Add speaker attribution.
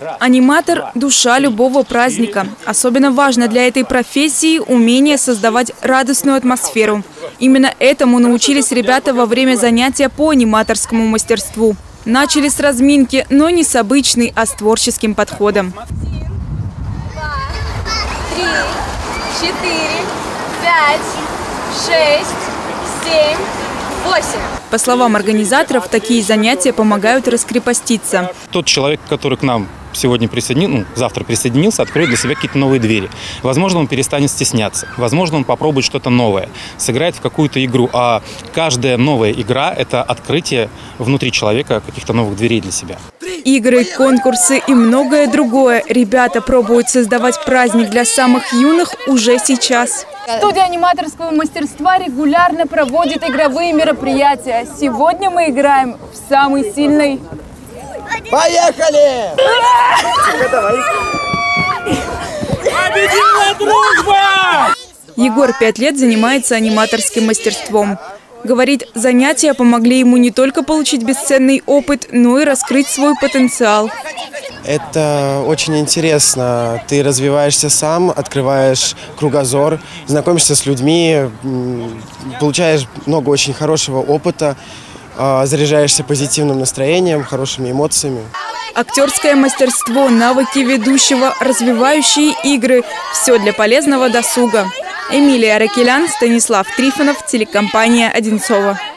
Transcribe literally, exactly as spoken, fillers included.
Speaker 1: Аниматор – душа любого праздника. Особенно важно для этой профессии умение создавать радостную атмосферу. Именно этому научились ребята во время занятия по аниматорскому мастерству. Начали с разминки, но не с обычной, а с творческим подходом.
Speaker 2: Три, четыре, пять, шесть, семь, восемь.
Speaker 1: По словам организаторов, такие занятия помогают раскрепоститься.
Speaker 3: Тот человек, который к нам сегодня присоединился, ну, завтра присоединился, откроет для себя какие-то новые двери. Возможно, он перестанет стесняться. Возможно, он попробует что-то новое, сыграет в какую-то игру. А каждая новая игра – это открытие внутри человека каких-то новых дверей для себя.
Speaker 1: Игры, конкурсы и многое другое. Ребята пробуют создавать праздник для самых юных уже сейчас.
Speaker 4: Студия аниматорского мастерства регулярно проводит игровые мероприятия. Сегодня мы играем в самый сильный...
Speaker 5: Поехали! Победила дружба!
Speaker 1: Егор пять лет занимается аниматорским мастерством. Говорит, занятия помогли ему не только получить бесценный опыт, но и раскрыть свой потенциал.
Speaker 6: Это очень интересно. Ты развиваешься сам, открываешь кругозор, знакомишься с людьми, получаешь много очень хорошего опыта, заряжаешься позитивным настроением, хорошими эмоциями.
Speaker 1: Актерское мастерство, навыки ведущего, развивающие игры – все для полезного досуга. Эмилия Ракелян, Станислав Трифонов, телекомпания «Одинцово».